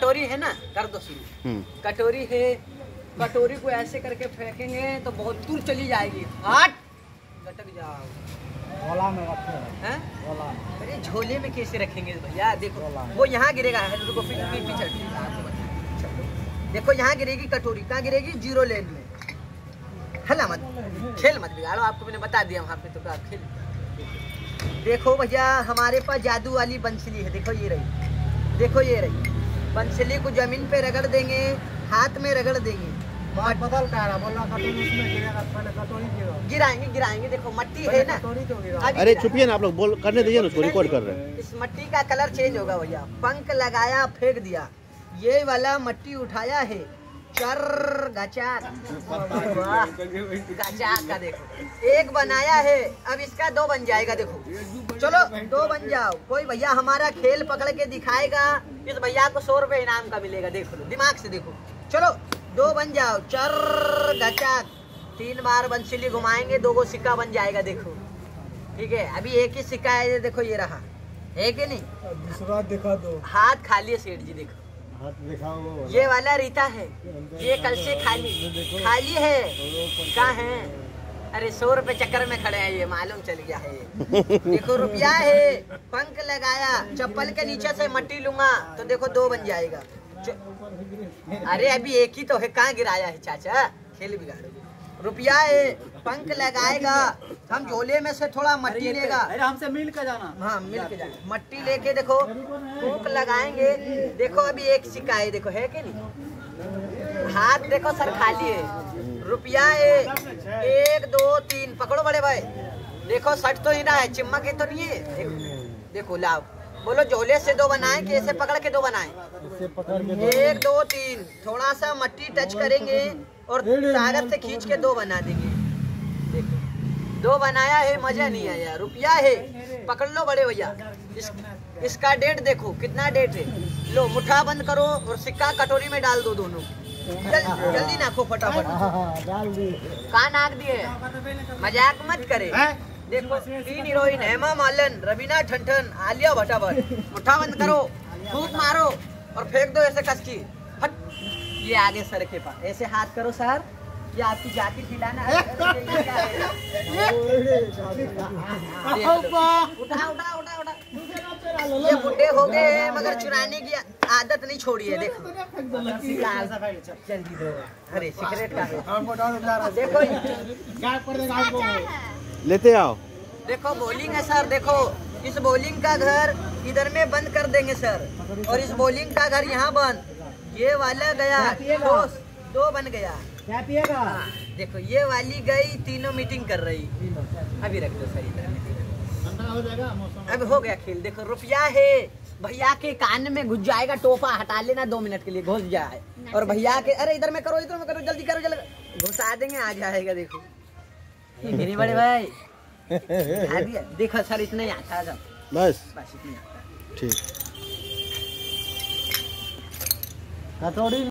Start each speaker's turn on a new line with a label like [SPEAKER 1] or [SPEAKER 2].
[SPEAKER 1] कटोरी है ना, कर दो शुरू। कटोरी है, कटोरी को ऐसे करके फेंकेंगे तो बहुत दूर चली जाएगी। हट, लटक जाओ।
[SPEAKER 2] झोला में रखे
[SPEAKER 1] हैं?
[SPEAKER 2] झोला।
[SPEAKER 1] अरे झोले में कैसे रखेंगे भैया? देखो वो यहाँ गिरेगा, रुको फिर पीछे देखो यहाँ गिरेगी कटोरी। कहाँ गिरेगी? जीरो लेन में। हला मत, खेल मत बिगाड़ो, आपको मैंने बता दिया वहाँ पे, तो क्या खेल। देखो भैया हमारे पास जादू वाली बंसली है। देखो ये रही, देखो ये रही बंसली को जमीन पे रगड़ देंगे, हाथ में रगड़ देंगे।
[SPEAKER 2] बात बदल का रहा, बोला कटोरी उसमें गिरेगा, पहले कटोरी
[SPEAKER 1] गिराएंगे गिराएंगे। देखो मट्टी है ना,
[SPEAKER 3] अरे छुपिए ना आप लोग, बोल करने दीजिए ना, उसको रिकॉर्ड कर रहे हैं।
[SPEAKER 1] इस मट्टी का कलर चेंज होगा भैया। पंख लगाया, फेंक दिया, ये वाला मट्टी उठाया है, चर गचा का देखो एक बनाया है। अब इसका दो बन जाएगा। देखो चलो दो बन जाओ। कोई भैया हमारा खेल पकड़ के दिखाएगा, इस भैया को 100 रुपए इनाम का मिलेगा। देखो दिमाग से देखो, चलो दो बन जाओ। चर गचा 3 बार बंसली घुमाएंगे, 2 गो सिक्का बन जाएगा। देखो ठीक है, अभी एक ही सिक्का है। देखो ये रहा, है कि नहीं?
[SPEAKER 2] दूसरा दिखा दो।
[SPEAKER 1] हाथ खाली है सेठ जी, देखो
[SPEAKER 2] हाथ दिखाओ।
[SPEAKER 1] ये वाला रीता है, ये कल से खाली खाली है। कहाँ है? अरे 100 रुपए चक्कर में खड़े हैं, ये मालूम चल गया है। देखो रुपया है, पंख लगाया, चप्पल के नीचे से मट्टी लूंगा तो देखो 2 बन जाएगा। अरे अभी एक ही तो है, कहाँ गिराया है चाचा? खेल बिगाड़ो। रुपया है, पंख लगाएगा, हम झोले में से थोड़ा मट्टी लेगा।
[SPEAKER 2] अरे हमसे मिल के जाना।
[SPEAKER 1] हाँ मिल के जाना। मट्टी लेके देखो फूंक लगाएंगे। देखो अभी एक सिक्का है, देखो है कि नहीं? हाथ देखो सर खाली है। रुपया है, 1 2 3 पकड़ो बड़े भाई। देखो सट तो ही रहा है, चिमक तो नहीं है। देखो देखो लाओ, बोलो झोले से 2 बनाए कि ऐसे पकड़ के 2 बनाए? 1 2 3 थोड़ा सा मट्टी टच करेंगे और ताकत से खींच के 2 बना देंगे। देखो 2 बनाया है, मजा नहीं आया। रुपया है, पकड़ लो बड़े भैया। इसका डेट देखो कितना डेट है। लो मुट्ठा बंद करो और सिक्का कटोरी में डाल दो दोनों। जल्दी नाखो फटाफट।
[SPEAKER 2] डाल दी।
[SPEAKER 1] कहाँ नाक दिए? मजाक मत करे। देखो 3 हीरोइन, हेमा मालिनी, रवीना टंडन, आलिया भट्ट। मुट्ठा बंद करो, फूंक मारो और फेंक दो ऐसे कस की। हट, ये आगे सर के पास ऐसे हाथ करो। सर ये आपकी जाति खिलाना है। उठा उठा उठा उठा। ये बुढ़े हो गए हैं मगर चुराने की आदत नहीं छोड़ी है। देखो जल्दी दो। अरे सिगरेट का देखो,
[SPEAKER 3] लेते आओ।
[SPEAKER 1] देखो बॉलिंग है सर। देखो इस बॉलिंग का घर इधर में बंद कर देंगे सर, और इस बॉलिंग का घर यहाँ बंद। ये वाला गया, 2 बन गया।
[SPEAKER 2] क्या पिएगा?
[SPEAKER 1] देखो ये वाली गई, तीनों मीटिंग कर रही। अभी रख दो सर इधर।
[SPEAKER 2] हो जाएगा मौसम।
[SPEAKER 1] अब हो गया खेल। देखो रुपया है, भैया के कान में घुस जाएगा, टोपा हटा लेना 2 मिनट के लिए घुस जाए। और भैया के अरे इधर में करो, इधर में करो, जल्दी करो, जल्दी घुसा देंगे, आ जाएगा। देखो मेरे बड़े भाई देखो सर इतना ही आता है।
[SPEAKER 3] बस
[SPEAKER 1] इतना ही आता है।
[SPEAKER 3] ठीक।
[SPEAKER 2] कटोरी